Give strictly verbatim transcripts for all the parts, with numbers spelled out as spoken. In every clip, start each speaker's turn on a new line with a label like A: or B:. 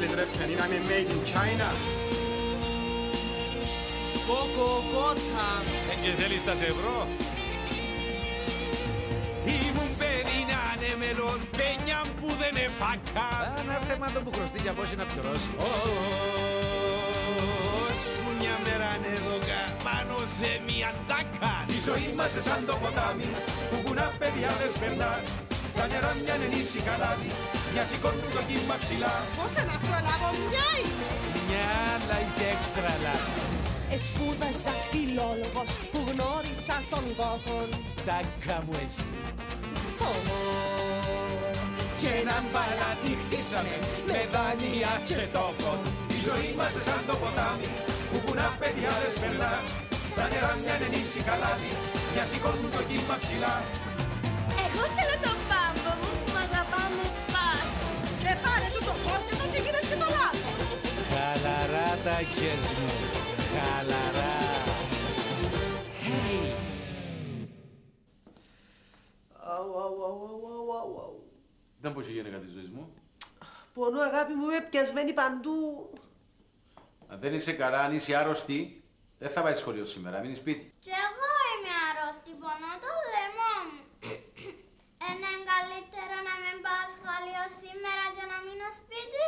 A: θέλεις ρε πιανίνα με made in China.
B: Κόκο, κότα.
C: Δεν και θέλεις τα σε ευρώ.
B: Ήμουν παιδί να είναι μελον, πένια που δεν εφάκα.
D: Ένα θέμα το που χρωστεί για πόσοι να πληρώσει.
B: Ως που μια μέρα είναι εδώ πάνω σε μια τάκα. Η ζωή μας σαν το ποτάμι που βουνά παιδιά δεν σπερνά. Τα νερά μια νενήσι καλάδι, μια σηκώνουν το κύμα ψηλά.
E: Πώς να προλάβω, μια είμαι.
B: Μια αλλά είσαι έξτρα λάθος.
E: Εσπούδαζα φιλόλογος που γνώρισα τον κόκκον.
B: Τάκα μου εσύ.
E: Και έναν παλάτι χτίσαμε με δάνεια και τόκον.
B: Η ζωή μας σαν το ποτάμι που βουνά παιδιά δεν σπερνά. Τα νερά μια νενήσι καλάδι, μια σηκώνουν το κύμα ψηλά.
F: Εγώ θέλω τον πάμπο μου που μ' αγαπάμε πάσο.
E: Σε πάρε του το φόρτιο και γίνες και το λάθος.
D: Χαλαρά τα κες μου. Χαλαρά. Hey.
E: Αου, αου, αου, αου, αου, αου.
C: Δεν πω και γυναίκα της ζωής μου.
E: Πονώ αγάπη μου, είμαι πιασμένη παντού.
C: Αν δεν είσαι καλά, αν είσαι άρρωστη, δεν θα πάει σχολείο σήμερα, μείνει σπίτι.
F: Κι εγώ είμαι αρρώστη, πονώ το λαιμό μου. Είναι καλύτερο να μην πάω σχολείο σήμερα και να μείνω σπίτι.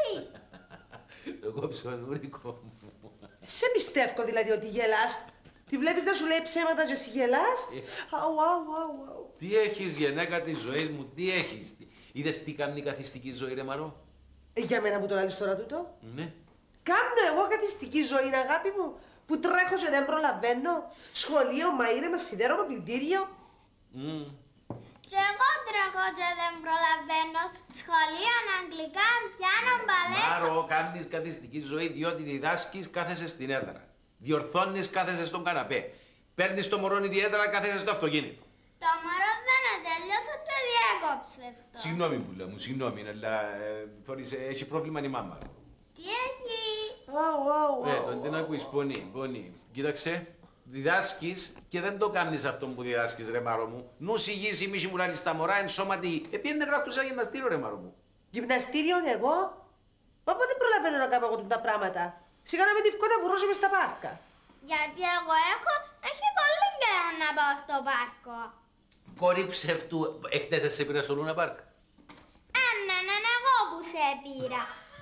C: Το κόψω νούρικο μου.
E: Σε πιστεύω δηλαδή ότι γελάς. Τη βλέπεις να σου λέει ψέματα και εσύ γελάς. Αου, αου, αου, αου.
C: Τι έχεις γυναίκα της ζωής μου, τι έχεις. Είδες τι κάνει η καθιστική ζωή ρε Μαρό.
E: Ε, για μένα που το λάβεις τώρα τούτο.
C: Ναι.
E: Κάμνω εγώ καθιστική ζωή, αγάπη μου, που τρέχω και δεν προλαβαίνω. Σχολείο, μαΐρεμα, σιδέρωμα, πλυντήριο.
C: Mm.
F: Κι εγώ τρέχω και δεν προλαβαίνω. Σχολείο, αγγλικά, πιάνο, μπαλέτο.
C: Μάρο, κάνεις καθιστική ζωή διότι διδάσκεις, κάθεσαι στην έδρα. Διορθώνεις, κάθεσαι στον καναπέ. Παίρνεις το μωρό ιδιαίτερα, κάθεσαι στο αυτοκίνητο.
F: Το μωρό δεν τέλειωσε και διέκοψες το.
C: Συγγνώμη που λέω μου, συγγνώμη, αλλά ε, θωρείς, ε, έχει πρόβλημα η μάμα.
F: Τι έχει.
E: Αου, αου,
C: Ε,
E: αου.
C: τον τι να ακούεις, πονεί, πονεί. Κοίταξε, διδάσκεις και δεν το κάνεις αυτό που διδάσκεις ρε Μάρο μου. Νους υγιής η μίση μου λάλη στα μωρά, εν σώματι. Επειδή δεν γράφτω σε ένα γυμναστήριο ρε Μάρο μου.
E: Γυμναστήριο εγώ. Μα πότε προλαβαίνω να κάνω εγώ τα πράγματα. Σιγά να με τη βγω να βουρώσω μες στα πάρκα.
F: Γιατί εγώ έχω, έχει πολύ καιρό να πάω στο πάρκο.
C: Κορή ψεύτου, εχθές σε πήρα στο Λούνα Πάρκ.
F: Ε, ναι, ναι, ναι, εγώ που σε πήρα.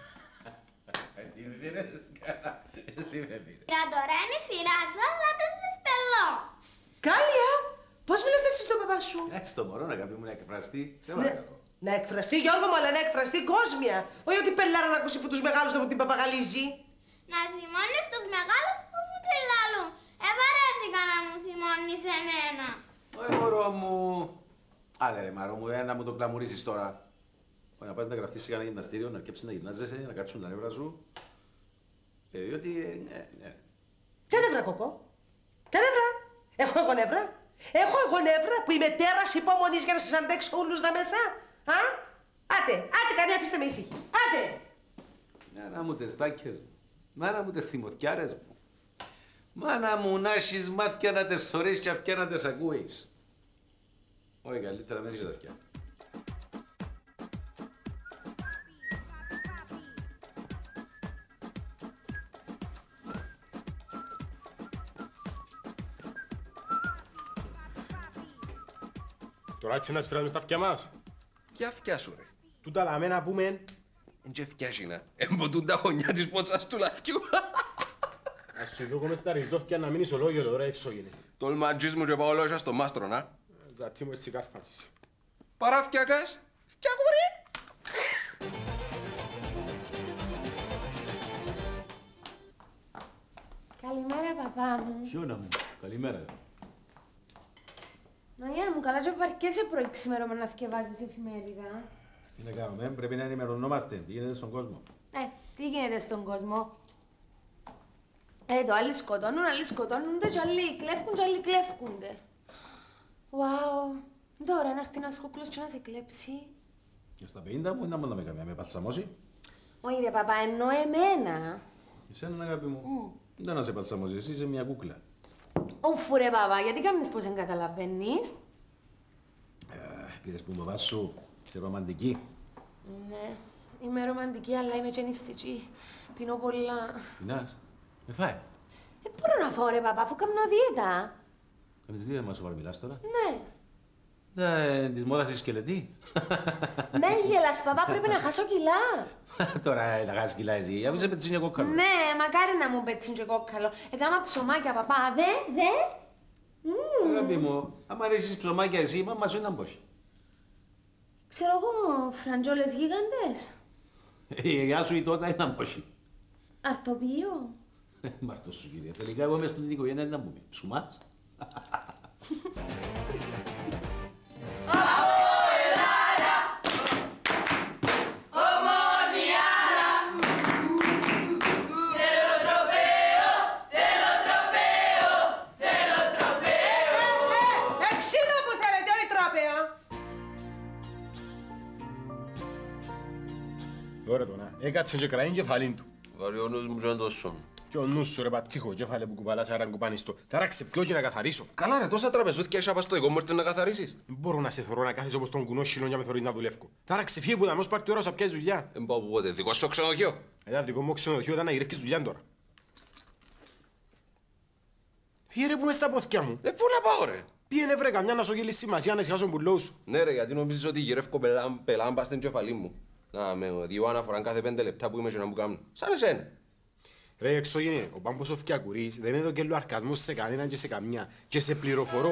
C: Εσύ με πήρες, καλά, εσύ με πήρες.
F: Για τώρα είναι η σειρά σου, αλλά δεν σε σπελώ.
E: Κάλια, πώς μιλάς εσύ στον παπά σου.
C: Έτσι το μωρό να κάποιο μου να εκφραστεί, σε
E: Ναι.
C: παρακαλώ.
E: Να εκφραστεί Γιώργο μου, αλλά να εκφραστεί κόσμια. Όχι ότι πελάρα να ακούσει που τους μεγάλους να μου την παπαγαλίζει.
F: Να θυμώνεις τους μεγάλους που μου τη λαλούν. Ευαρέθηκα να μου θυμώνεις εμένα.
C: Ωε μωρό μου. Άντε ρε Μάρο μου, ε, να μου το κλαμουρίσεις τώρα. Να πας να γραφτείς σε κανένα γυμναστήριο, να αρκέψεις να γυμνάζεσαι, να κάτσουν τα νεύρα σου. Ε, διότι, ε, ε, ε.
E: Ποια νεύρα, κοκό. Ποια νεύρα. Έχω εγώ νεύρα. Έχω εγώ νεύρα που είμαι τέρας υπομονής για να σας αντέξω όλους τα μέσα. Α, άτε, άτε κανένα αφήστε με ήσυχη. Άτε.
C: Μάνα μου τες τάκες μου, μάνα μου τες θυμωθιάρες μου. Μάνα μου να έχεις μάτια να τες θωρείς και αυτιά να τες ακούεις. Όχι, καλύτερα δεν έχεις αυτιά.
G: Τώρα έτσι να σφυράς μες τα αυτιά μας.
H: Ποια αυτιά σου ρε.
G: Τούτα λαμέ να πούμε.
H: Εν και αυτιά σίνα. Εμποτούν τα χωνιά της πότσας του λαφκιού.
G: Ας σου δω μες τα ριζόφια να μείνεις ολόγιο τώρα έξω γίνει.
H: Τολματζής μου και πάω λόγια στο μάστρονα.
G: Ζατί μου έτσι κάρφασες.
H: Παρά φτιάκας. Φτιάκου ρε.
I: Καλημέρα, παπά μου.
C: Σιώνα μου, καλημέρα.
I: Ναγιά μου, καλά και βαρκέσαι πρωί ξημερώμα να θκευάζεις εφημερίδα.
C: Τι να κάνουμε, πρέπει να ενημερωνόμαστε. Τι γίνεται στον κόσμο.
I: Ε, τι γίνεται στον κόσμο. Ε, το άλλοι σκοτώνουν, άλλοι σκοτώνονται και άλλοι κλέφκουν και άλλοι κλέφκονται. Wow. Τώρα να έρθει ένας κούκλος και να σε κλέψει.
C: Και στα πενήντα μου, να μόνο να με κάνει, με παλσαμώσει.
I: Όχι ρε παπά, εννοώ εμένα.
C: Εσένα, αγάπη μου. Mm. Δεν να σε παλσαμώσει, εσύ είσαι μια κούκλα.
I: Ουφ ρε παπά, γιατί κάνεις πως δεν καταλαβαίνεις.
C: Ε, πήρες που μπαμπά σου, σε ρομαντική.
I: Ναι. Είμαι ρομαντική, αλλά είμαι γενιστική. Πίνω πολλά.
C: Πεινάς. Ε, φάει.
I: Δεν μπορώ να φάω ρε παπά, αφού κάνω δίαιτα.
C: Κάνεις δίαιτα μας σοβαρά μιλάς τώρα.
I: Ναι.
C: Ναι, της μόδας η σκελετή.
I: Με γελάς παπά, πρέπει να χάσω κιλά.
C: Τώρα θα χάσεις κιλά εσύ, αφού είσαι πετσίνια κόκκαλο.
I: Ναι, μακάρι να μου πέτσιν και κόκκαλο. Έκανα ψωμάκια παπά, δε, δε.
C: Αγάπη μου, άμα ρίξεις ψωμάκια εσύ, η μάμα σου ήταν πώς.
I: Ξέρω εγώ, φραντζόλες γίγαντες.
C: Η γιαγιά σου η τότε ήταν πώς.
I: Αρτοπείο.
C: Μ' σου κύριε. Τελικά εγώ μες στην οικογένεια ήταν που ψουμάς.
G: Ωραία τώρα, έκατσε και κραήν κεφαλήν του.
H: Βάρει ο νους μου και τόσο.
G: Και ο νους σου ρε πατήχο, κέφαλε που κουβαλάς άρα κουπάνιστο. Τάραξε ποιο και να καθαρίσω.
H: Καλά ρε, τόσα τραπεζούθηκια είσαι απ' στο δικό μου έρθει να καθαρίσεις.
G: Δεν μπορώ να σε θωρώ να κάθεσαι όπως τον κουνό σιλόν για με θωρείς να δουλεύω. Τάραξε φύγε που θα μος πάρει τη ώρα σου να πιάσεις δουλειά.
H: Δεν πάω πότε, δικό σου ξενοδοχείο.
G: Εδά δικό μου ξενοδοχείο ήταν να γυρεύκεις δουλειά τώρα. Φύγε ρε που μες στα πόθηκια μου.
H: Ε, πού να πάω ρε.
G: Πήγαινε βρε καμιά να σου γελείς σημασία να ησυχάσω πουλό σου.
H: Ναι ρε, γιατί νομίζεις ότι γυρεύω πελάμπα στην κεφαλή μου. Να με δύο αναφορά κάθε πέντε λεπτά που είμαι και να μου κάνω. Σαν εσένα.
G: Ρε εξωγενή, ο Πάμπος ο Φκιακουρής δεν έδωκε λοαρκασμός σε κανέναν και σε καμιά. Και σε πληροφορώ...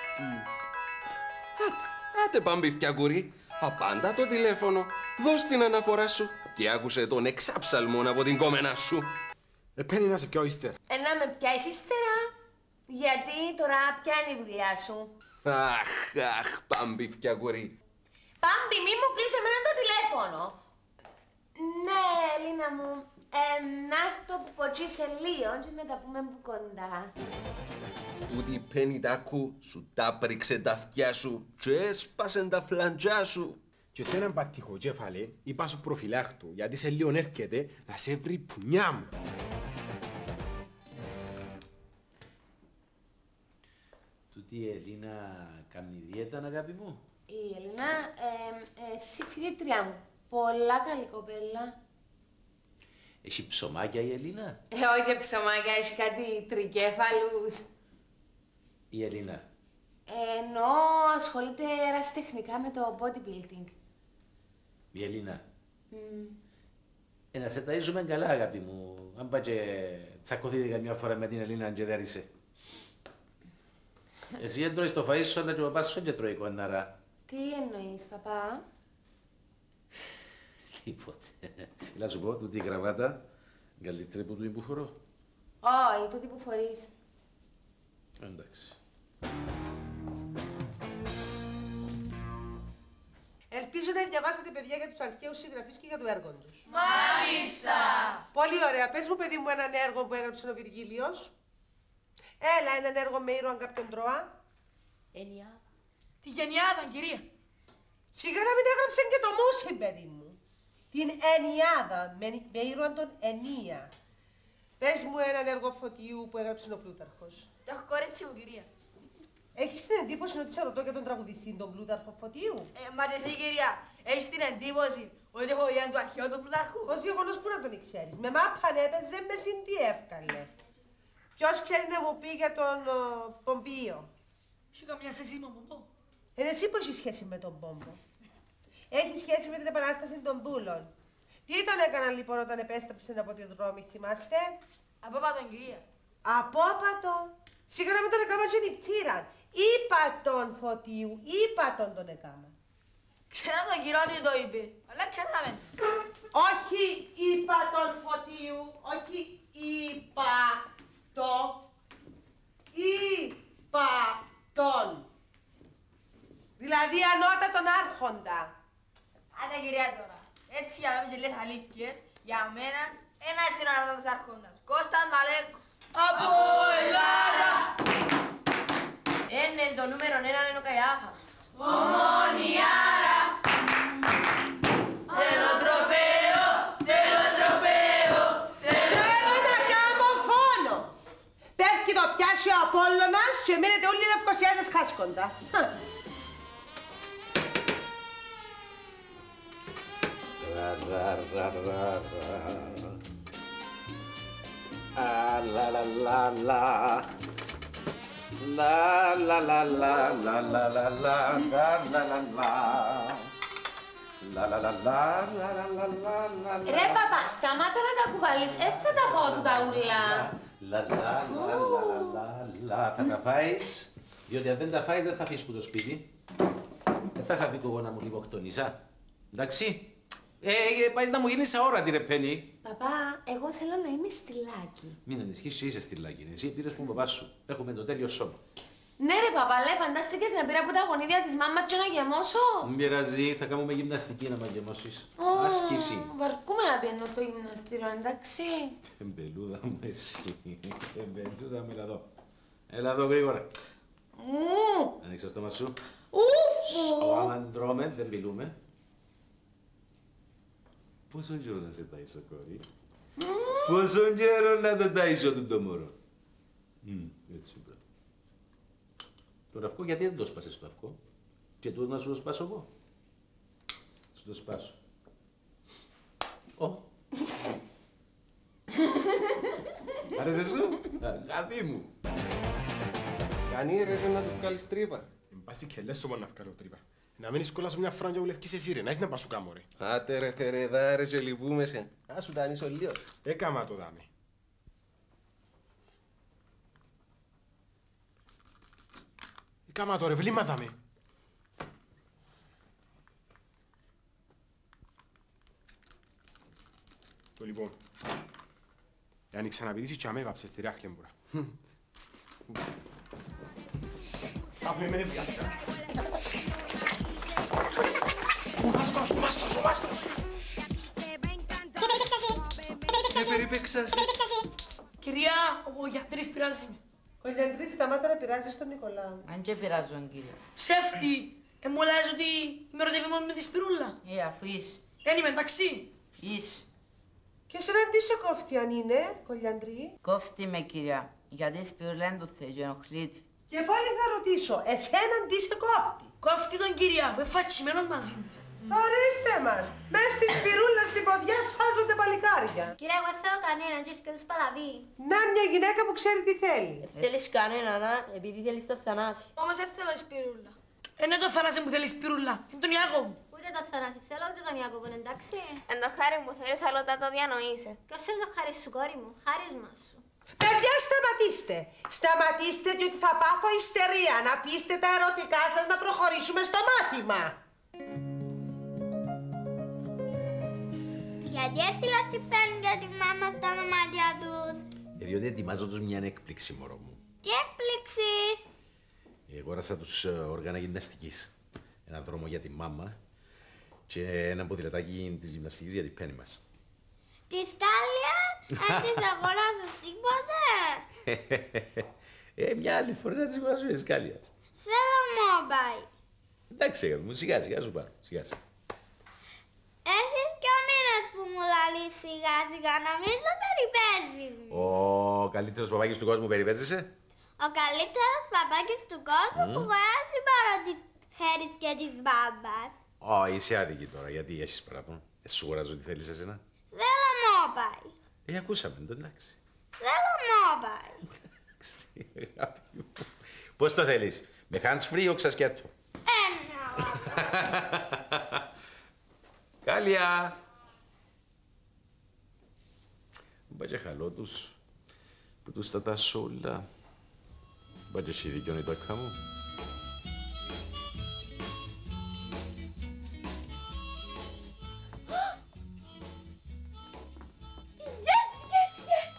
H: Άτε, άτε Πάμπη Φκιακουρή. Απάντα το τηλέφωνο, δώσ' την αναφορά σου και άκουσε τον εξάψαλμον από την κόμενά σου.
G: Ε, παίρνει να σε πιάω ύστερα.
I: Ε, να με πιάσεις ύστερα. Γιατί τώρα ποια είναι η δουλειά σου.
H: Αχ, αχ, Πάμπη Φκιακουρή.
I: Πάμπη, μη μου κλείσει εμένα το τηλέφωνο. Ναι, Ελίνα μου. Ε, να έρθω που ποτσί σε λίγο και να τα πούμε που κοντά.
H: Τούτη πένι τάκου σου τα πρίξε τα αυτιά σου και έσπασε τα φλαντζά σου.
G: Και σε έναν πατήχο κέφαλε είπα σου προφυλάχτου γιατί σε λίγο έρχεται να σε βρει πουνιά μου.
C: Τούτη η Ελίνα κάνει δίαιτα, αγάπη μου.
I: Η Ελίνα, ε, εσύ φοιτήτρια μου. Πολλά καλή κοπέλα.
C: Έχει ψωμάκια η Ελίνα.
I: Ε, όχι ψωμάκια, έχει κάτι τρικέφαλους.
C: Η Ελίνα.
I: Ε, ενώ ασχολείται ερασιτεχνικά με το bodybuilding.
C: Η Ελίνα.
I: Mm.
C: Ε, να σε ταΐζουμε καλά, αγάπη μου. Αν πάει και τσακωθείτε καμιά φορά με την Ελίνα και δεν ρίσε. Εσύ δεν τρώεις το φαΐ σου, αλλά και ο παπάς σου δεν τρώει κονάρα.
I: Τι εννοείς, παπά?
C: Τίποτε. Έλα σου πω, τούτη η γραβάτα, καλύτερη από τούτη που φορώ.
I: Όχι, τούτη που φορείς.
C: Εντάξει.
E: Ελπίζω να διαβάσετε, παιδιά, για τους αρχαίους συγγραφείς και για το έργο τους.
J: Μάλιστα!
E: Πολύ ωραία. Πες μου, παιδί μου, έναν έργο που έγραψε ο Βυργίλιος. Έλα, έναν έργο με ήρωα κάποιον Τρώα.
J: Ενιάδα. Τη Γενιάδα, κυρία.
E: Σιγά να μην έγραψε και το Μούσι, παιδί μου. Την Ενιάδα, με, με ήρωα τον Ενία. Πες μου έναν έργο Φωτίου που έγραψε ο Πλούταρχος.
J: Το έχω κορίτσι μου, κυρία.
E: Έχεις την εντύπωση ότι σε ρωτώ για τον τραγουδιστή τον Πλούταρχο Φωτίου?
J: Ε, μα και εσύ, κυρία, έχεις την εντύπωση ότι έχω γένει του αρχαίου του Πλούταρχου.
E: Ως γεγονός που να τον ξέρεις. Με μάπαν έπαιζε, με συντή εύκαλε. Ποιος ξέρει να μου πει για τον uh, Πομπίο?
J: Έχει καμιά σχέση με τον Πομπό.
E: Ε, εσύ που έχει σχέση με τον Πόμπο? Έχει σχέση με την επανάσταση των δούλων. Τι τον έκαναν λοιπόν όταν επέστρεψαν από τη δρόμη, θυμάστε?
J: Απόπατον, κυρία.
E: Απόπατον. Σίγουρα να μην τον έκαναν και νηπτήραν. Είπα τον Φωτίου, είπα τον τον έκαναν.
J: Ξέρω τον κύριο ότι το είπες, αλλά ξέραμε.
E: Όχι είπα τον Φωτίου, όχι είπα το. Είπα τον. Δηλαδή ανώτατον άρχοντα.
J: Άντε, κυρία, τώρα. Έτσι για να μην λες αλήθειες, για μένα ένας είναι ο ανώτατος άρχοντας. Κώστας Μαλέκος. Από Ελλάδα!
I: Είναι το νούμερο ένα είναι ο Καϊάφας.
J: Ομονιάρα! Θέλω τροπαίο, θέλω τροπαίο, θέλω...
E: Θέλω να κάνω φόνο. Πέφτει το πιάσει ο Απόλλωνας και μείνετε όλοι οι Λευκοσιάδες χάσκοντα.
C: Μπράβο. ρα, ρα, ρα, ρα. Α, λα, λα, λα, λα. Λα, λα, λα, λα, λα, λα, λα, λα, λα, λα, λα, λα. Λα, λα, λα, λα, λα, λα, λα, λα.
I: Ρε παπά, σταμάτα να τα κουβαλείς, έτσι θα τα φάω του τα ούλα.
C: Λα, λα, λα, λα, λα, λα. Θα τα φάεις, διότι αν δεν τα φάεις δεν θα φύγεις που το σπίτι. Δεν θα σε αφήκω εγώ να μου λιποκτονείς, α. Εντάξει. Ε, πάει να μου γίνεις αόρατη ρε Πέννη.
I: Παπά, εγώ θέλω να είμαι στυλάκι.
C: Μην ανησυχείς και είσαι στυλάκι. Εσύ πήρες που παπά σου. Έχουμε το τέλειο σώμα.
I: Ναι ρε παπά, λέει, φαντάστηκες να πήρα από τα γονίδια της μάμας και να γεμώσω.
C: Μην πειράζει, θα κάνουμε γυμναστική να μαγεμώσεις.
I: Oh,
C: άσκηση.
I: βαρκούμε να πιένω στο γυμναστήριο, εντάξει.
C: Τεμπελούδα μου εσύ. Τεμπελούδα μου, έλα εδώ. Έλα εδώ γρήγορα.
I: Μου.
C: Ανοίξε το στόμα σου.
I: Ουφου.
C: Άμα τρώμε, δεν μιλούμε. Πόσο καιρό να σε ταΐσω, κόρη. Πόσο καιρό να το ταΐσω του το μωρό. Έτσι είπα. Το ραυκό γιατί δεν το σπάσες το αυκό. Και το να σου το σπάσω εγώ. Σου το σπάσω. Ω. Άρεσε σου. Αγάπη μου.
H: Κάνει ρε να του βγάλεις τρύπα.
G: Εν πας στη κελές σου μόνο να βγάλω τρύπα. Να μένεις κόλλα σου μια φράγκα που λευκείς εσύ ρε, να έχεις να πας σου κάμω ρε.
H: Άτε ρε φερεδά ρε και λυπούμε σε. Ας σου τανίσω λίγο.
G: Έκαμα το δάμε. Έκαμα το ρε, βλήμα δάμε. Το λοιπόν. Αν ξαναπηδήσεις και αμέβαψες τη ράχλεμπουρα. Σταύρε με ρε πιάσα. Ο μάστρος, ο μάστρος, ο μάστρος.
H: Δεν περιπέξας.
J: Κυρία, ο γιατρής πειράζει με.
E: Κολιαντρή, σταμάτα να πειράζεις τον Νικολάου.
J: Αν και πειράζω, κύριε. Ψεύτη! Ε, μου λες ότι είμαι ερωτευμένη με τη Σπυρούλα. Ε, αφού είσαι. Δεν είμαι, εντάξει. Είσαι.
E: Και εσένα τι σε κόφτει αν είναι, Κολιαντρή.
J: Κόφτει με, κυρία. Γιατί η Σπυρούλα δεν το θέλει, ενοχλείται.
E: Και πάλι θα ρωτήσω, εσένα τι σε κόφτει.
J: Κόφτει τον κυρία, αφού είναι φατσιμένος μαζί της.
E: Ορίστε μας, μες στη Σπυρούλα στην ποδιά σφάζονται παλικάρια.
F: Κυρία, εγώ θέλω κανέναν και και τους παλαβεί.
E: Να μια γυναίκα που ξέρει τι θέλει.
K: Θέλεις κανέναν, α, επειδή θέλεις το Θανάση.
F: Όμως δεν θέλω Σπυρούλα.
J: Είναι το Θανάση που θέλει η Σπυρούλα, είναι τον Ιάκωβο.
F: Ούτε το Θανάση θέλω, ούτε τον Ιάκωβο, εντάξει.
K: Εν το χάρη μου θέλεις, αλλά τα το διανοείσαι.
F: Ποιος θέλει το χάρη σου, κόρη μου, χάρισμα σου.
E: Παιδιά, σταματήστε. Σταματήστε διότι θα πάθω ιστερία. Να αφήσετε τα ερωτικά σας να προχωρήσουμε στο μάθημα.
F: Γιατί έστειλα στη Πέννη και τη μάμα στα δωμάτια τους.
C: Ε, διότι ετοιμάζω τους μια έκπληξη, μωρό μου.
F: Τι έκπληξη.
C: Αγόρασα τους όργανα γυμναστικής. Ένα δρόμο για τη μάμα και ένα ποδηλατάκι της γυμναστικής για την Πέννη μας.
F: Τη Σκάλια, δεν της αγοράσες τίποτε.
C: Ε, μια άλλη φορά να της αγοράσω η Σκάλιας.
F: Θέλω mobile.
C: Εντάξει, αγάπη μου, σιγά σιγά σου πάρω, σιγά σιγά.
F: Έχεις και μήνες που μου λαλείς σιγά σιγά, νομίζω περιπέζεις μου.
C: Ο καλύτερος παπάκης του κόσμου περιπέζεσαι.
F: Ο καλύτερος παπάκης του κόσμου mm. που γοράζει παρό της Φέρης και της μπάμπας.
C: Ω, είσαι άδικη τώρα, γιατί έχεις παράπονο. Δεν σου αγοράζω τι θέλεις εσένα.
F: Θέλω mobile.
C: Ε, ακούσαμε το, εντάξει.
F: Θέλω mobile.
C: Εντάξει, αγάπη μου. Πώς το θέλεις, με hands free ή οξασκέτο.
F: Ένα.
C: Κάλια! Μπάτσε χαλό τους, που τους τα τάσω όλα. Μπάτσε εσύ δικαιώνει το ακά μου.
I: Yes, yes, yes!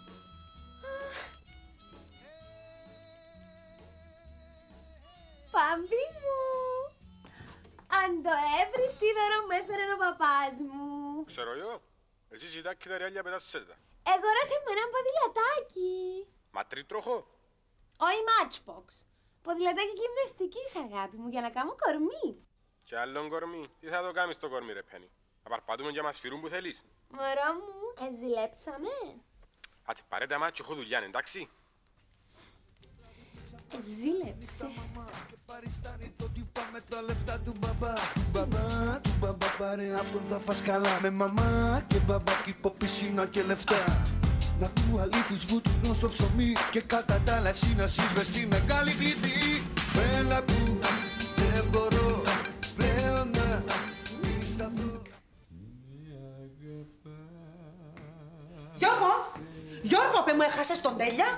I: Πάμπι μου! Αν το έβρις τι δώρο μου έφερε ο παπάς μου.
G: Ξέρω εγώ. Εσύ ζητά και τα ρεάλια πετάσσεσαι τα.
I: Εγόρασε μου ένα ποδηλατάκι.
G: Μα τρίτροχο.
I: Όχι matchbox. Ποδηλατάκι γυμναστικής, αγάπη μου, για να κάνω κορμί.
G: Και άλλον κορμί. Τι θα το κάνεις το κορμί ρε Πέννη. Να παρπατούμε και να μας φυρούν που θέλεις.
I: Μωρό μου, εζηλέψαμε.
G: Άτε πάρε τα μάτια, έχω δουλειά, εντάξει.
I: Ζήλεψε.
B: Παριστάνει το τύπα με τα λεφτά του μπαμπά. Μπαμπά, του μπαμπά πάρε αυτόν θα φας καλά. Με μαμά και μπαμπάκι πω πισίνα και λεφτά. Να του αλήθεις βούτυνο στο ψωμί. Και κατά τα άλλα εσύ να σύσβες στη μεγάλη κλειδί. Μέλα που δεν μπορώ πλέον να μη σταθώ.
E: Γιώργο! Γιώργο, παι μου έχασες τον τέλεια.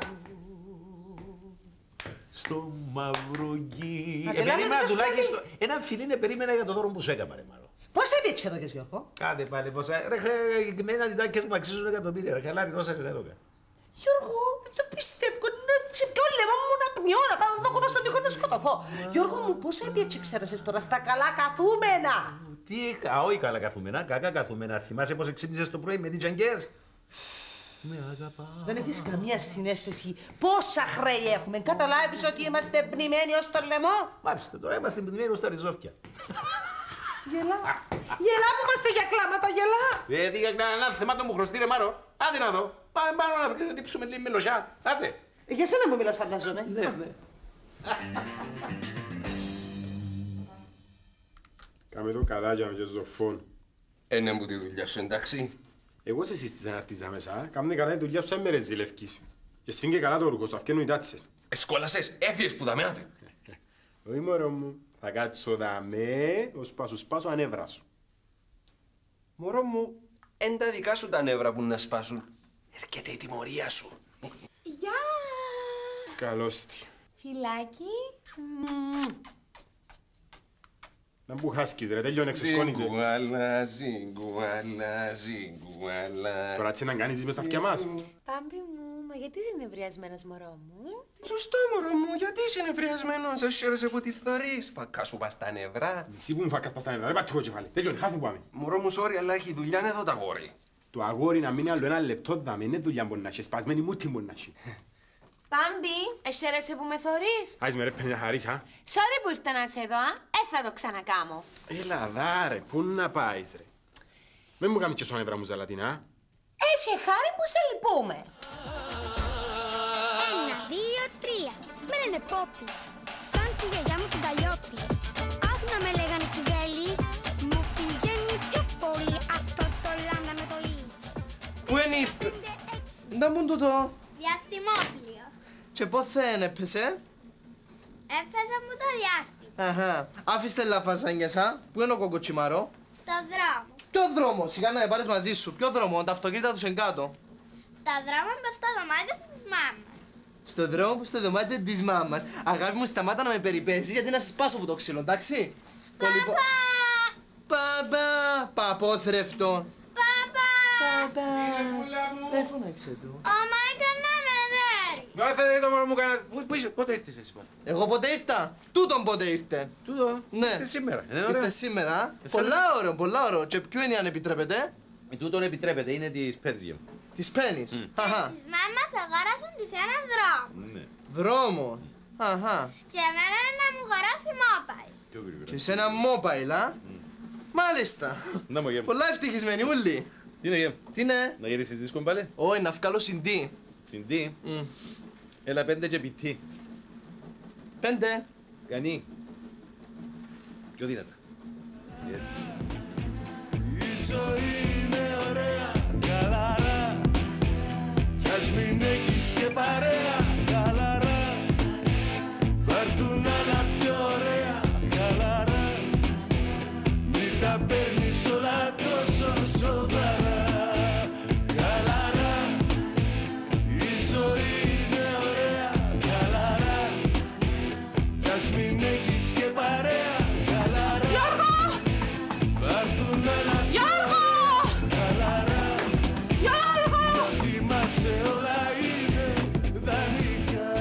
C: Στο μαυρογγί.
E: Μα,
C: Περίμενα
E: τελάμε,
C: τουλάχιστον. Ένα φιλί είναι περίμενα για το δώρο που σου έκανα, ρε μάλλον.
E: Πώς έπιεξε εδώ και Γιώργο?
C: Κάντε πάλι πόσα. Ρε, χε, με ένα διδάκες που αξίζουν εκατομμύρια. Ρε, χαλάρι νόσα ρε εδώ.
E: Γιώργο, δεν το πιστεύω. Να σε πιο λεβό μου να πνιώ, να πάω εδώ κόμμα στον τοίχο να σκοτωθώ. Γιώργο μου, πώς έπιεξε ξέρεσες τώρα στα καλά καθούμενα.
C: Τι είχα, όχι καλά καθούμενα, κακά καθούμενα. Θυμάσαι πως εξύπνησες το πρωί με τις τζαγκές. Με αγαπάω.
E: Δεν έχεις καμία συνέστηση πόσα χρέη έχουμε. Καταλάβεις ότι είμαστε πνημένοι ως τον λαιμό.
C: Μάλιστα, τώρα είμαστε πνημένοι ως τα ριζόφια.
E: Γελά. Γελά που είμαστε για κλάματα, γελά.
C: Ε, τι ένα θέμα το μου χρωστεί ρε Μάρο. Άντε να δω. Πάμε πάνω να ρίψουμε λίγη μελωσιά. Άντε.
E: Για σένα μου μιλάς φανταζόμαι.
C: Ναι, ναι.
G: Κάμε το καλά για να και ζωφών.
H: Είναι μου τη δουλειά σου, εντάξει.
G: Εγώ σε σύστησα να έρθεις μέσα, κάμνε καλά η δουλειά σου έμερες ζηλευκής. Και σφίγγε καλά το όργο σου, αυκένουν οι τάτσες.
H: Εσκόλασες, έφυγες που δαμέατε.
G: Όχι μωρό μου, θα κάτσω δαμέ, ως πάσου σπάσω ανέβρα σου.
H: Μωρό μου, εν τα δικά σου τα νεύρα που να σπάσουν. Έρχεται η τιμωρία σου.
I: Γεια!
G: Καλώς τη.
I: Φιλάκι.
G: Να μπου χάσκεις ρε, τέλειωνε ξεσκόνιζε.
H: Ζιγκουάλα, ζιγκουάλα, ζιγκουάλα.
G: Τώρα έτσι να κάνεις μες τα αυτιά μας.
I: Πάμπη μου, μα γιατί είσαι νευριασμένος μωρό μου?
H: Σωστό μωρό μου, γιατί είσαι νευριασμένος, δεν χαίρεσαι που τη θωρείς. Φακά σου πας τα νευρά.
G: Εσύ που μου φακάς πας τα νευρά, ρε πατήχο κεφάλι. Τέλειωνε, χάθου πάμε.
H: Μωρό μου, sorry, αλλά έχει δουλειά είναι εδώ τα γόρι.
G: Το αγόρι να μείνει άλλο ένα λεπτό δάμε, είναι δουλειά μπορεί να έχει, σπασμένη μούτη μπορεί να έχει.
I: Πάμπη, εσέρεσαι που με θωρείς?
G: Άις με ρε πέντε να χαρείς, α.
I: Sorry που ήρθα να σε δω, α. Ε, θα το ξανακάμω.
G: Έλα δά ρε, πού να πάεις ρε. Μην μου κάνεις και στον νεύρα μου ζαλατινά.
I: Έχει χάρη που σε λυπούμε.
F: Ένα, δύο, τρία. Με λένε Πόπι. Σαν τη γιαγιά μου την Καλλιόπη. Άκου να με λέγανε κυβέλη. Μου πηγαίνει πιο πολύ αυτό το λάμδα με το λί.
L: Πού είναι η... Να μου τούτο.
F: Διαστημόπλιο.
L: Και πόθεν έπεσε.
F: Έφεσα μου το διάστημα.
L: Αχα. Άφηστε λαφαζάνιες, α. Πού είναι ο κοκοτσιμάρο.
F: Στο δρόμο.
L: Ποιο δρόμο, σιγά να με πάρεις μαζί σου. Ποιο δρόμο, τα αυτοκίνητα τους εγκάτω.
F: Στο δρόμο μπας στο δωμάτιο της μάμας.
L: Στο δρόμο που στο δωμάτιο της μάμας. Αγάπη μου, σταμάτα να με περιπέζεις γιατί να σε σπάσω από το ξύλο, εντάξει.
F: Παπα!
L: Παπα! Παπόθρευτο.
F: Παπα!
L: Παπα! Δεν φώναξε του.
F: Ωμα έκανα με δέρι.
C: Κάθε το μωρό μου κανένα. Πού είσαι, πότε ήρθες εσύ πάλι.
L: Εγώ πότε ήρθα. Τούτον πότε ήρθε.
C: Τούτο.
L: Ναι.
C: Ήρθε σήμερα. Είναι ωραίο.
L: Ήρθε σήμερα.
C: Εσένα-
L: Πολλά ωραίο, πολλά ωραίο. Και ποιο είναι αν επιτρέπετε.
C: Ε, Τούτον επιτρέπεται, είναι της Πέτζιεμ.
L: Της πένης. Αχα.
F: Της μάμας αγόρασαν της ένα δρόμο.
C: Ναι.
L: Δρόμο. Αχα.
F: Και εμένα να μου χωράσει μόπαιλ.
C: Πιο γρήγορα.
L: Και σε ένα mobile, α. Μάλιστα.
C: Να μου γέμ.
L: Πολλά ευτυχισμένοι όλοι.
C: Τι είναι γέμ.
L: Τι είναι.
C: Να γυρίσεις δίσκο πάλι.
L: Όχι, να βγάλω συντή.
C: Συντή.
L: Μμ.
C: Έλα πέντε και πιτή.
L: Πέντε.
C: Κανεί. Πιο δυνατά. Έτσι.
B: Η ζωή είναι ωραία, καλαρά. Κι ας μην έχεις και παρέα, καλαρά. Θα έρθουν άλλα πιο ωραία, καλαρά. Μην τα παίρνεις όλα τόσο σοβαρά, καλαρά. Η ζωή είναι ωραία, καλαρά. Κι ας μην έχεις και παρέα, καλαρά. Θα έρθουν άλλα πιο ωραία, καλαρά. Να θυμάσαι όλα είναι δανεικά.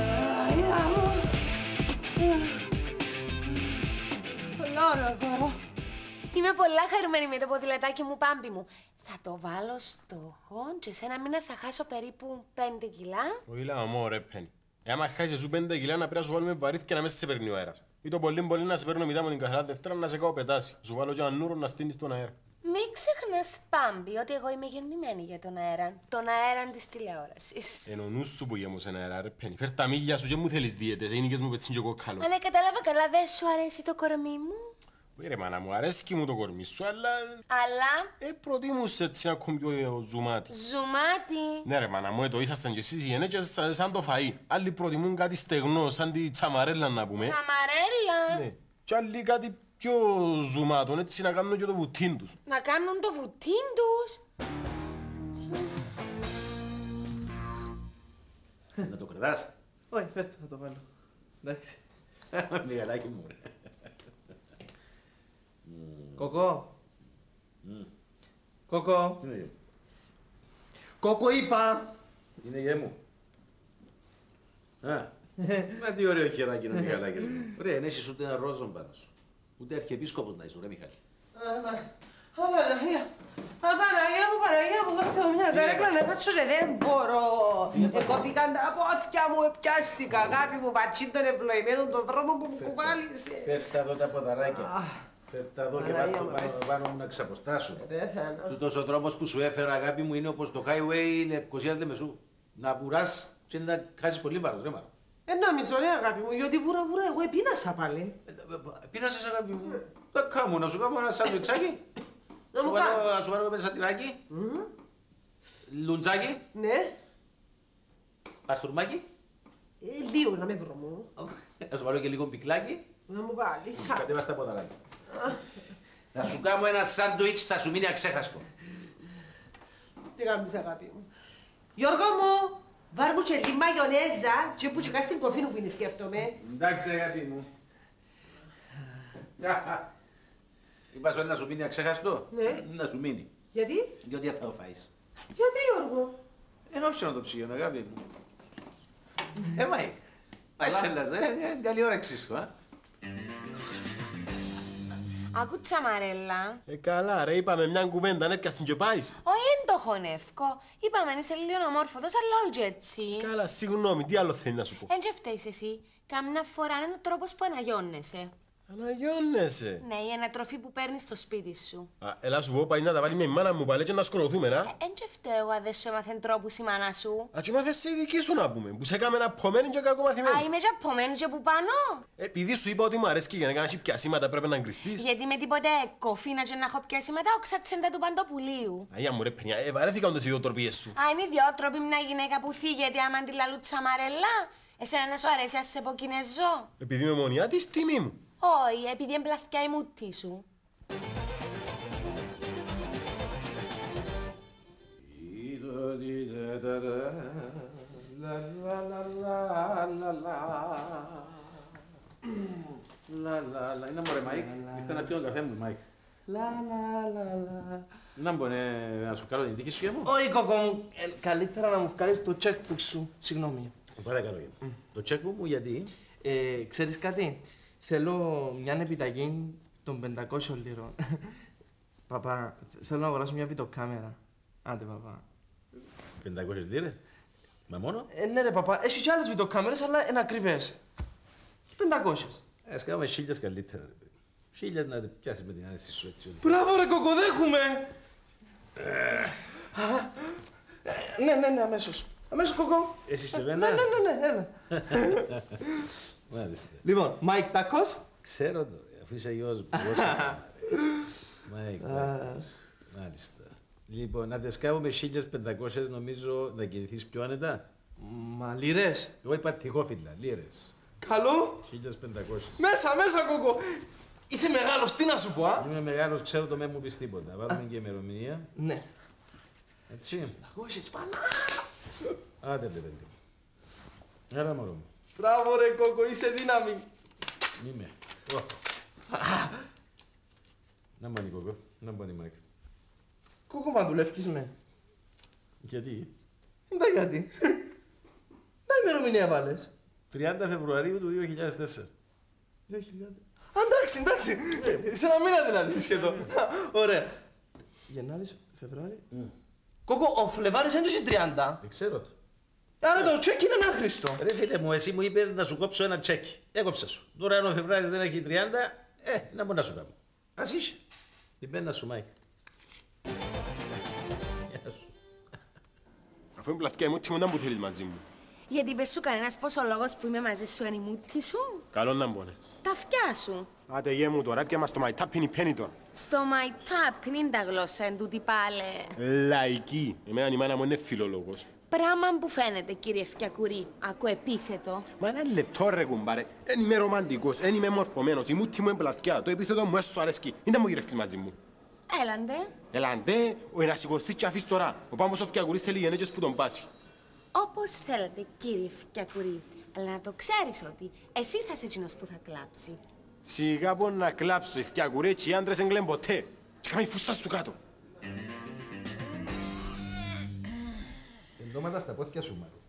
I: Πολλά ωραία δώρο. Είμαι πολλά χαρούμενη με το ποδηλατάκι μου, Πάμπη μου. Θα το βάλω στο χον και σε ένα μήνα θα χάσω περίπου πέντε κιλά.
G: Όχι λάω μου ρε πένι. Εάν χάσεις εσύ πέντε κιλά να πρέπει να σου βάλουμε βαρύθ και να μέσα σε παίρνει ο αέρας. Ή το πολύ πολύ να σε παίρνω μετά από την καθαρά Δευτέρα να σε κάω πετάσει. Σου βάλω και έναν νούρο να στείνεις τον αέρα.
I: Μη Μην ξεχνάς, Πάμπη, ότι εγώ είμαι γεννημένη για τον αέρα. Τον αέρα της τηλεόρασης.
G: Εν ο νους σου που γέμωσε αέρα, ρε Πέννη. Φέρ' τα μίλια σου και μου θέλεις δίαιτες, έγινες μου πετσίν και κόκκαλο.
I: Αν κατάλαβα καλά, δεν σου αρέσει το κορμί μου.
G: Ρε μάνα μου, αρέσκει μου το κορμί σου, αλλά...
I: Αλλά...
G: Ε, προτιμούσε έτσι να ακόμη πιο ζουμάτι.
I: Ζουμάτι.
G: Ναι ρε μάνα μου, ε, το ήσασταν κι εσείς οι γενέκες σαν, σαν το φαΐ. Άλλοι προτιμούν κάτι στεγνό, σαν τη τσαμαρέλα να πούμε.
I: Τσαμαρέλα.
G: Ναι. Κι άλλοι κάτι πιο ζουμάτων, έτσι να κάνουν και το βουτίν τους.
I: Να κάνουν το βουτίν τους.
C: Να το κρατάς.
L: Όχι, φέρτε, θα το βάλω. Εντάξει.
C: Μιγαλάκι μου, ρε.
L: Κοκό. Κοκό. Κοκό είπα.
C: Είναι γε μου. Α, μα τι ωραίο χεράκι είναι ο Μιχαλάκης μου. Ρε, εν έχεις ούτε ένα ρόζον πάνω σου. Ούτε αρχιεπίσκοπος να είσαι, ρε Μιχάλη.
E: Απαναγία, Απαναγία μου, Παναγία μου, δώστε μου μια καρέκλα να κάτσω και δεν μπορώ. Εκόφηκαν τα πόθηκια μου, επιάστηκα, αγάπη μου, πατσίν τον ευλογημένον τον δρόμο που μου κουβάλισες.
C: Φέρτε εδώ τα ποδαράκια. Φέρτε εδώ και βάλτε το πάνω μου να ξαποστάσουν.
E: Δεν θέλω.
C: Τούτος ο δρόμος που σου έφερα, αγάπη μου, είναι όπως το highway Λευκοσίας Λεμεσού. Να βουράς και να χάσεις πολύ βάρος, ρε μάνα.
E: Ε, νομίζω, ρε αγάπη μου, γιατί βούρα βούρα εγώ επίνασα πάλι.
C: Πίνασες, αγάπη μου. Τα κάμω, να σου κάνω ένα σαντουιτσάκι. Να σου βάλω μέσα τυράκι. Λουντζάκι.
E: Ναι.
C: Παστούρμάκι.
E: Λίγο να με βρω μου.
C: Να σου βάλω και λίγο πικλάκι.
E: Να μου βάλεις.
C: Κατέβα στα ποδαράκια. Να σου κάνω ένα σάντουιτς, θα σου μείνει αξέχαστο.
E: Τι κάνεις, αγάπη μου. Γιώργο μου, βάρ' μου και λίγη μαγιονέζα και που και κάτω στην κοφή μου που είναι σκέφτομαι.
C: Εντάξει, αγάπη μου. Είπα σου να σου μείνει αξέχαστο.
E: Ναι.
C: Να σου μείνει.
E: Γιατί?
C: Διότι θα το φάεις.
E: Γιατί, Γιώργο?
C: Ενώψε να το ψυγείο, αγάπη μου. Ε, Μάικ. Πάει σέλας, ε, καλή όρεξη σου, α.
I: Ακού τσαμαρέλα.
G: Ε, καλά ρε, είπαμε μια κουβέντα, αν έπιασαν και πάεις.
I: Όχι, εν το χωνεύκω. Είπαμε είσαι λίγο ομόρφωτος, αλλά όχι έτσι.
G: Καλά, συγγνώμη, τι άλλο θέλει να σου πω.
I: Εν και φταίεις εσύ. Καμιά φορά είναι ο τρόπος που αναγιώνεσαι.
G: Αναγιώνεσαι.
I: Ναι, η ανατροφή που παίρνεις στο σπίτι σου.
G: Α, έλα σου πω, πάει να τα βάλει με η μάνα μου πάλι και να σκορωθούμε, να.
I: Εν και φταίω εγώ αν δεν σου έμαθεν τρόπους η μάνα σου.
G: Α, και μάθες σε η δική σου να πούμε, που σε έκαμε ένα πομένη και κακό μαθημένη.
I: Α, είμαι και απομένη και που πάνω.
G: Επειδή σου είπα ότι μου αρέσει και για να κάνεις πιασίματα πρέπει να γκριστείς.
I: Γιατί με τίποτε κοφίνα και να έχω πιασίματα, όξα τσέντα του Παντοπουλίου.
G: Αγία μου ρε παιδιά, ε, βαρέθηκα όντως οι ιδιοτροπίες σου.
I: Α, είναι ιδιότροπη μια γυναίκα που θίγεται άμα τη λαλού τσαμαρέλα. Εσένα να σου αρέσει ας σε πω Κινέζο.
G: Επειδή είμαι μονιά της, τιμή μου.
I: Όχι, επειδή εμπλαθιά η μούτη σου.
C: Είναι μωρέ Μάικ, ήρθε να πιω τον καφέ μου Μάικ. Να μπορεί να σου κάνω την τύχη σου για μου.
L: Όχι κοκό μου, καλύτερα να μου βγάλεις το checkbook σου. Συγγνώμη.
C: Παρακαλώ για μου. Το checkbook μου γιατί?
L: Ξέρεις κάτι, θέλω μια επιταγή των πεντακόσιων λίρων. Παπά, θέλω να αγοράσω μια βιτοκάμερα. Άντε παπά.
C: πεντακόσιες λίρες? Μα μόνο?
L: Ε, ναι ρε παπά, έχει και άλλες βιτοκάμερες αλλά είναι ακριβές. πεντακόσιες.
C: Ας κάνουμε χίλιας καλύτερα. Χίλιας να πιάσεις με την άνεση σου έτσι.
L: Μπράβο ρε κοκοδέχουμε! Ναι, ναι, ναι, αμέσως. Αμέσως κοκό.
C: Εσείς και
L: Ναι,
C: εμένα?
L: ναι, ναι, ναι, έλα.
C: Μάλιστα.
L: Λοιπόν, Μάικ Τάκος.
C: Ξέρω το, αφού είσαι γιος μου. Μάικ Τάκος. Μάλιστα. Λοιπόν, να δεσκάβουμε χίλιες πεντακόσιες νομίζω να κινηθείς πιο άνετα.
L: Μα λίρες.
C: Εγώ είπα τυχόφυλλα, λίρες.
L: Καλό.
C: χίλιες πεντακόσιες.
L: Μέσα, μέσα κοκό. Είσαι μεγάλος, τι να σου πω, α.
C: Είμαι μεγάλος, ξέρω το με μου πεις τίποτα. Βάλουμε και ημερομηνία.
L: Ναι.
C: Έτσι.
L: πεντακόσιες πάνω.
C: Άντε, παιδί. Έλα, μωρό μου.
L: Μπράβο ρε κόκο, είσαι δύναμη.
C: Είμαι. Να μπάνει κόκο, να μπάνει Μάικ.
L: Κόκο, μα δουλεύκεις με.
C: Γιατί?
L: Εντάξει γιατί. Να ημερομηνία βάλες.
C: τριάντα Φεβρουαρίου του δύο χιλιάδες τέσσερα.
L: δύο χιλιάδες. Α, εντάξει, εντάξει. Σε ένα μήνα δηλαδή σχεδόν. Ωραία. Γενάρης, Φεβρουάρι. Κόκο, ο Φλεβάρης είναι και τριάντα.
C: Δεν ξέρω το.
L: Άρα το τσέκ είναι άχρηστο.
C: Ρε φίλε μου, εσύ μου είπες να σου κόψω ένα τσέκ. Έκοψα σου. Τώρα αν ο Φεβράρης δεν έχει τριάντα, ε, να μπορεί να σου κάνω. Ας είσαι. Την πένα σου, Μάικ.
G: Αφού είναι πλαθκιά η μούτη μου, δεν που θέλεις μαζί μου.
I: Γιατί πες σου κανένας πως ο λόγος που είμαι μαζί σου είναι η μούτη σου.
G: Καλό να μπω, ναι.
I: Τα αυτιά σου.
G: Άτε γε μου τώρα, πια μας το μαϊτά πίνει πένι τώρα.
I: Στο my tap είναι τα γλώσσα εν τούτη πάλε.
G: Λαϊκή. Εμένα η μάνα μου είναι φιλόλογος.
I: Πράγμα που φαίνεται, κύριε Φκιακουρή. Ακού επίθετο.
G: Μα ένα λεπτό ρε κουμπάρε. Εν είμαι ρομαντικός, εν είμαι μορφωμένος. Η μούτη μου είναι πλαθκιά. Το επίθετο μου έσω αρέσκει. Είναι να μου γυρεύκεις μαζί μου.
I: Έλαντε.
G: Ελαντέ, ο να σηκωστείς και αφήσεις τώρα. Ο Πάμπος ο Φκιακουρής θέλει γενέκες που τον πάσει.
I: Όπως θέλετε, κύριε Φκιακουρή. Αλλά να το ξέρεις ότι εσύ θα είσαι εκείνος που θα κλάψει.
G: Σιγά πω να κλάψω, οι Φκιακουροί και οι άντρες δεν κλαίνουν ποτέ. Και κάμε φούστα σου κάτω.
C: Εντώματα στα πόδια σου, Μάρου.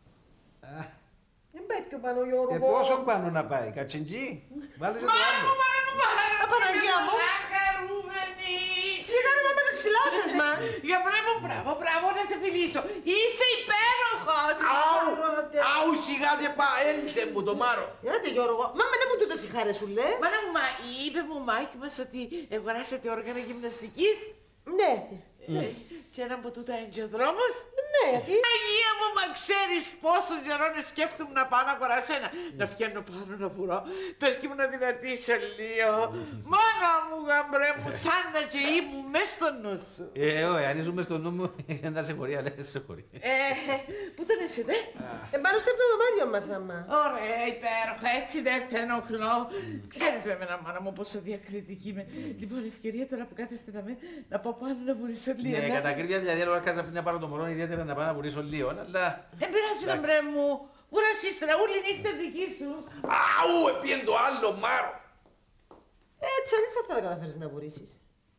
E: Δεν πάει πιο πάνω, Γιώργο.
C: Ε, πόσο πάνω να πάει, κατσιντζή. Βάλε και το άλλο.
E: Απαναγιά μου.
J: Χαρούμενη.
E: Σιγά ρε, με τα ξυλάσες μας.
J: Για μπράβο, μπράβο, μπράβο, να σε φιλήσω. Είσαι υπέροχος.
E: Αου,
C: αου, σιγά και πά, έλυσε μου το Μάρο.
E: Άντε Γιώργο, μα με δεν μου τούτες οι χάρες σου λες.
J: Μάνα μου, μα είπε μου ο Μάικ μας ότι αγοράσατε όργανα γυμναστικής.
E: Ναι.
J: Και ένα από τούτα είναι και ο δρόμος.
E: Ναι, γιατί.
J: Αγία μου, μα ξέρεις πόσο καιρό να σκέφτομαι να πάω να αγοράσω ένα. Να φτιάχνω πάνω να βουρώ. Πες και μου να δυνατήσω λίγο. Μάνα μου, γαμπρέ μου, σαν να και ήμουν μες στο νου σου.
C: Ε, όχι, αν ήσουν μες στο νου μου, να σε χωρεί, αλλά δεν σε χωρεί.
J: Ε, πού τον έχετε?
E: Ε, πάνω στο δωμάτιο μας, μαμά.
J: Ωραία, υπέροχα, έτσι δεν θα ενοχλώ. Ξέρεις με εμένα, μάνα μου, πόσο διακριτική είμαι. Λοιπόν, ευκαιρία τώρα που κάθεστε να με, να πάω πάνω να βουρήσω λίγο.
C: Ναι, κατά ακρίβεια δηλαδή, ώρα κάσα πριν να πάρω το μωρό, ιδιαίτερα να πάω να πουλήσω λίγο, αλλά...
J: Δεν πειράζει, γαμπρέ μου. Βουράς ύστερα, όλη νύχτα δική σου.
C: Αου, επίεν το άλλο, Μάρο.
E: Έτσι, όλες θα τα καταφέρεις να βουρίσεις.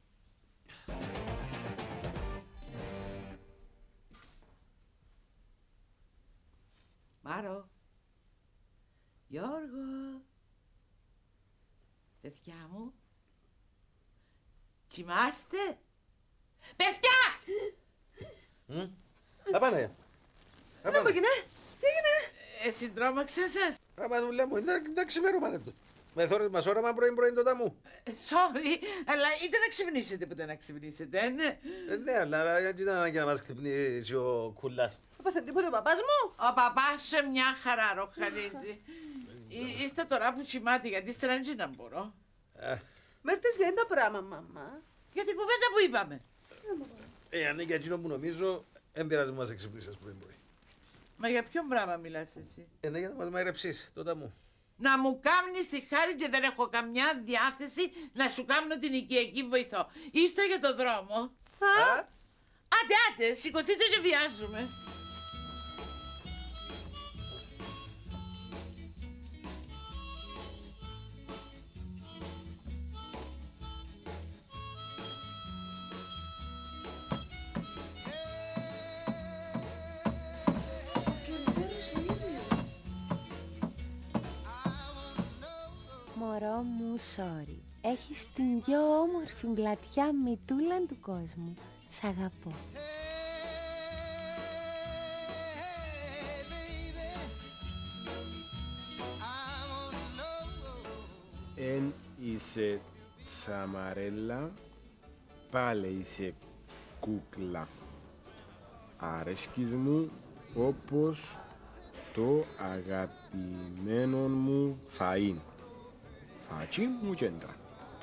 J: Μάρο. Γιώργο. Παιδιά μου. Κοιμάστε. Παιδιά!
C: Τα πάνε.
E: Τι έγινε, τι έγινε.
J: Εσύ τρόμαξα σας.
C: Άμα δουλειά μου, δεν ξημέρωμα είναι το. Με θόρες μας όραμα πρωί πρωί το τάμου.
J: Sorry, αλλά είτε να ξυπνήσετε που να ξυπνήσετε, ναι.
C: Ναι, αλλά γιατί ήταν ανάγκη να μας ξυπνήσει ο κουλάς.
E: Έπαθε τίποτε ο παπάς μου.
J: Ο παπάς σε μια χαρά ροχαλίζει. Ήρθα τώρα που κοιμάται, γιατί στραντζή να μπορώ.
E: Μέρτες για ένα πράγμα, μαμά.
J: Για την κουβέντα που είπαμε.
C: Ε, αν είναι για εκείνο που νομίζω, δεν πειράζει που μας εξυπνήσεις πρωί πρωί.
J: Μα για ποιον πράγμα μιλάς εσύ?
C: Ε, ναι, για να μας μαϊρεψείς, το τάμου.
J: Να μου κάνεις τη χάρη και δεν έχω καμιά διάθεση να σου κάνω την οικιακή βοηθό. Είστε για το δρόμο. Α? Άντε, άντε, σηκωθείτε και βιάζουμε.
I: Μωρό μου, sorry. Έχεις την πιο όμορφη πλατιά μητούλα του κόσμου. Σ' αγαπώ.
G: Εν είσαι τσαμαρέλα, πάλε είσαι κούκλα. Αρέσκεις μου όπως το αγαπημένο μου φαΐν. Φατσί μου κέντρα.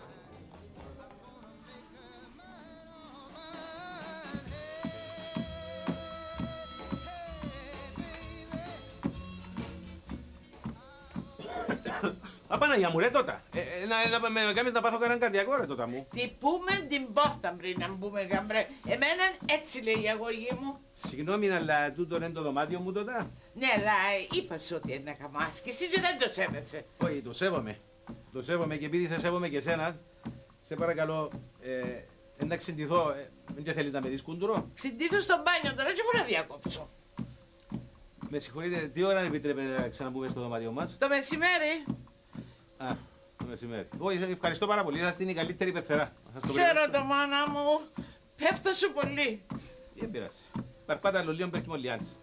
C: Απαναγιά μου, ρε τότε. Ε, να, να με κάνεις να πάθω κανέναν καρδιακό, ρε τότε μου.
J: Τι πούμε την πόρτα πριν να μπούμε, γαμπρέ. Εμένα έτσι λέει η αγωγή μου.
C: Συγγνώμη, αλλά τούτο είναι το δωμάτιο μου τότε.
J: Ναι, αλλά είπα σου ότι είναι να κάνω άσκηση και δεν το σέβεσαι.
C: Όχι, το σέβομαι. Το σέβομαι και επειδή σε σέβομαι και εσένα, σε παρακαλώ, ε, να ξεντηθώ. Ε, δεν θέλεις να με δεις κούντουρο.
J: Ξεντήθω στο μπάνιο τώρα και μπορώ να διακόψω.
C: Με συγχωρείτε, τι ώρα επιτρέπετε να ξαναμπούμε στο δωμάτιο μας?
J: Το μεσημέρι.
C: Α, το μεσημέρι. Όχι, ευχαριστώ πάρα πολύ. Είσαστε η καλύτερη πεθερά.
J: Ξέρω το μάνα μου. Πέφτω σου πολύ.
C: Δεν πειράζει. Παρπάτα λολίων Περκιμολιάνης.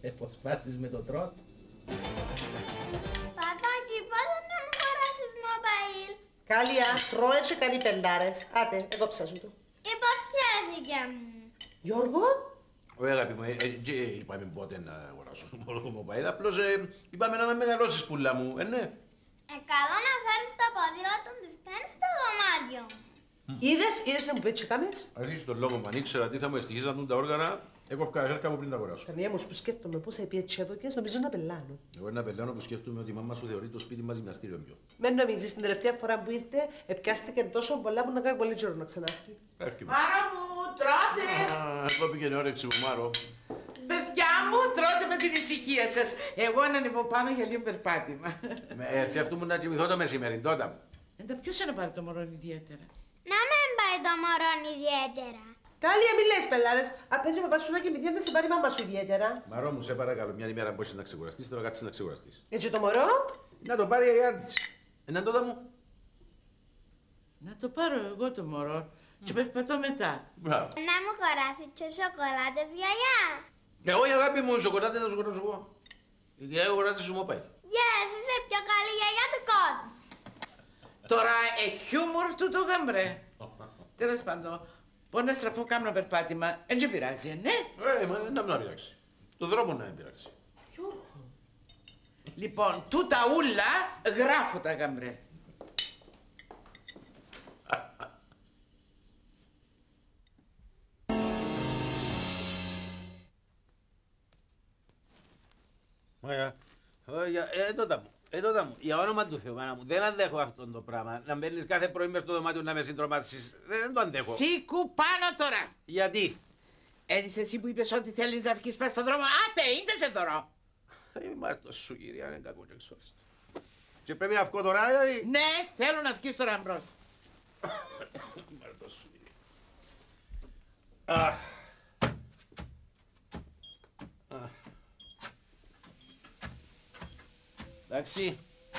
C: Πως πας της με το τρότ.
F: Πατάκι, πότε να μου χωράσεις μομπαίλ.
E: Κάλια, τρώε και καλή πεντάρες. Άτε, εγώ ψάσου του.
F: Υποσχέθηκε μου.
E: Γιώργο.
C: Όχι αγάπη μου, έτσι είπαμε πότε να αγοράσω το μομπάιλ, απλώς είπαμε να με μεγαλώσεις πουλά μου, ε ναι.
F: Ε, καλό να φέρεις το ποδήλατο της πένης στο δωμάτιο.
E: Είδες, είδες να μου πέτσε κάμες.
C: Αρχίσεις τον λόγο μου, αν ήξερα τι θα μου εστυχίζαν τα όργανα, εγώ φκαγέρκα μου πριν τα αγοράσω.
E: Καμία μου που σκέφτομαι πόσα επί εδώ και νομίζω να πελάνω.
C: Εγώ ένα πελάνω που σκέφτομαι ότι η μάμα σου θεωρεί το σπίτι μας γυμναστήριο πιο.
E: Μην νομίζεις, την τελευταία φορά που ήρθε, επιάστηκε τόσο πολλά που να κάνει πολύ τζόρο να ξανάρθει.
J: Μάρο μου, τρώτε!
C: Εγώ πήγαινε όρεξη μου, Μάρο.
J: Παιδιά μου, τρώτε με την ησυχία σας. Εγώ να ανεβώ πάνω για λίγο περπάτημα.
C: Έτσι αυτού μου να κοιμηθώ το μεσημέρι, τότε.
J: Εντά ποιος να πάρει το μωρό ιδιαίτερα.
F: Να μην πάει το μωρό ιδιαίτερα.
E: Κάλια, μη λες πελάρες. Αν παίζει με πασού να κοιμηθεί, δεν σε πάρει η μάμα σου ιδιαίτερα.
C: Μαρό μου, σε παρακαλώ, μια ημέρα μπορείς να ξεκουραστείς, τώρα κάτσεις να ξεκουραστείς.
E: Έτσι το μωρό.
C: Να το πάρει η γιαγιά της. Έναν τότε μου.
J: Να το πάρω εγώ το μωρό και περπατώ μετά.
C: Μπράβο.
F: Να μου χωράσει και σοκολάτες, γιαγιά.
C: Και εγώ η αγάπη μου, σοκολάτες να σου χωράσω εγώ. Η γιαγιά αγοράζει σου μοπάιλ.
F: Yes, είσαι πιο καλή γιαγιά του κόσμου.
J: Τώρα, ε, χιούμορ του το γαμπρέ. Τέλος πάντων, μπορώ να στραφώ κάμνο περπάτημα. Έτσι πειράζει, ε, ναι.
C: Ε, μα δεν να πειράξει. Το δρόμο να πειράξει.
J: Λοιπόν, τούτα ούλα γράφω τα γαμπρέ.
C: Ωραία. Ε, τότε μου. Ε, τότε μου. Για όνομα του Θεού, μάνα μου, δεν αντέχω αυτό το πράγμα. Να μπαίνεις κάθε πρωί μες στο δωμάτιο να με συντρομάσεις. Δεν το αντέχω.
J: Σήκου πάνω τώρα.
C: Γιατί?
J: Ένεις εσύ που είπες ότι θέλεις να βγεις πας στον δρόμο. Άτε, είτε σε δωρώ.
C: Είμαι μάρτος σου, κυρία, είναι κακό και εξόριστο. Και πρέπει να βγω τώρα, δηλαδή.
J: Ναι, θέλω να βγεις τώρα μπρος.
C: Μάρτος σου, κυρία. Εντάξει.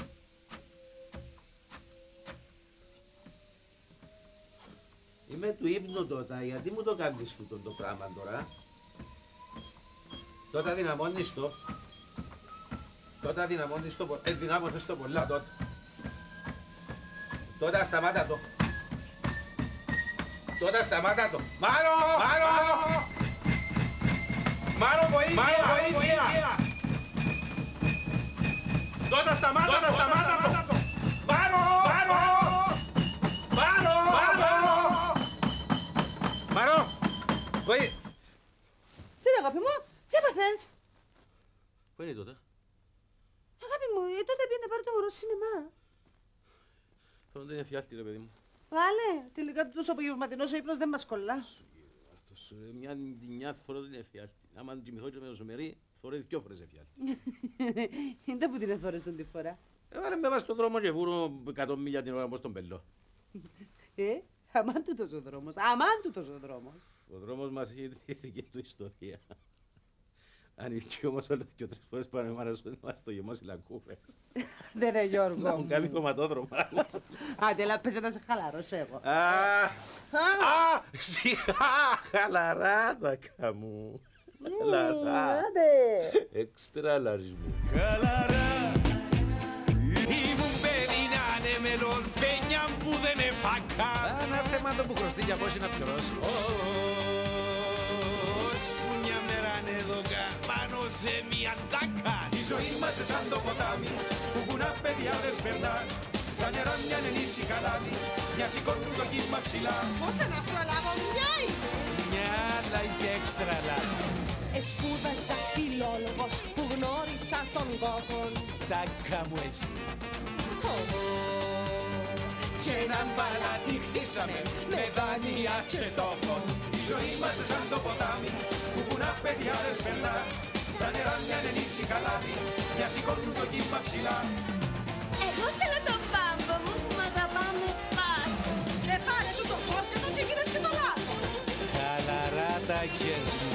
C: Είμαι του ύπνου τότε, γιατί μου το κάνεις τούτο το πράγμα τώρα. Τότε δυναμώνεις το. Τότε δυναμώνεις το, ε, δυνάμωνες το πολλά τότε. Τότε σταμάτα το. Τότε σταμάτα το. Μάρο! Μάρο! Μάρο, βοήθεια! Μάρο, βοήθεια! Τότε σταμάτα το! Σταμάτα το! Μάρο! Μάρο! Μάρο! Μάρο! Μάρο! Βοήθεια!
E: Τι είναι αγάπη μου, τι έπαθες?
C: Πού είναι τότε?
E: Αγάπη μου, ε, τότε πήγαινε να πάρει το μωρό στο σινεμά.
C: Θέλω να είναι εφιάλτη ρε παιδί μου.
E: Βάλε, τελικά του τόσο απογευματινός ο ύπνος δεν μας κολλά.
C: Αυτός, μια νιά θωρώ την εφιάλτη. Άμα κοιμηθώ και με το σομερί, θωρώ δυο φορές εφιάλτη.
E: Είναι που την εθώρες τον τη φορά.
C: Έβαλε με μας στον δρόμο και βούρω εκατό μίλια την ώρα πως τον πελώ.
E: Ε, αμάν τούτος ο δρόμος, αμάν τούτος ο δρόμος.
C: Ο δρόμος μας έχει δική του ιστορία. Αν ήρθε όμως όλες και τρεις φορές πάνω με μάνα σου, μας το γεμώσει λακκούφες.
E: Δεν είναι Γιώργο.
C: Να μου κάνει κομματόδρομο.
E: Άντε, έλα πες να σε χαλαρώσω εγώ.
C: Α, σιγά, χαλαρά τα καμού. Χαλαρά. Έξτρα λαρισμό.
B: Χαλαρά. Ήμουν παιδί να είναι μελών, πένια που δεν εφάκα.
D: Ένα θέμα το που χρωστεί για πόση να πληρώσει.
B: Που μια μέρα ανέδωκα πάνω σε μια τάκα. Η ζωή μας σαν το ποτάμι που βουνά παιδιά δεν σπερνά. Τα νερά μια νενήσει καλάδι, μια σηκώνουν το κύμα ψηλά.
E: Πώς να προλάβω, μια είμαι.
D: Μια άλλα είσαι έξτρα large.
E: Εσπούδασα φιλόλογος που γνώρισα τον κόκκον.
D: Τάκα μου εσύ.
B: Και έναν παλάτι χτίσαμε με δάνεια και τόπον. Η ζωή μας σαν το ποτάμι που βουνά παιδιά δεν σπερνά. Τα νερά μια νενήσει καλάδι, μια σηκώνουν το κύμα ψηλά.
F: Εγώ θέλω τον πάμπο μου που μ' αγαπάμε πάντα.
E: Σε πάρε του το φόρτιο του και γίνες και το λάθος.
D: Χαλαρά τα κες μου.